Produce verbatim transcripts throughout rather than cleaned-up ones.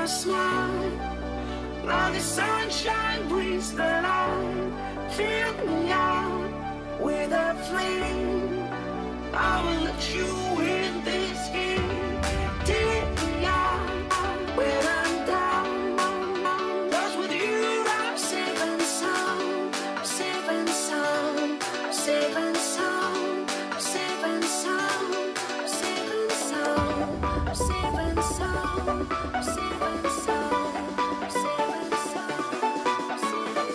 a smile. Now the sunshine brings the light. Fill me out with a flame. I will let you in this game. Take me out when I'm down. 'Cause with you I'm safe and sound. I'm safe and sound. I'm safe and sound. I'm safe and sound. I'm safe and sound. I'm safe and sound. I'm safe and sound. I'm safe and sound. I'm safe and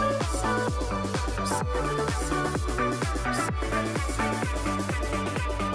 sound.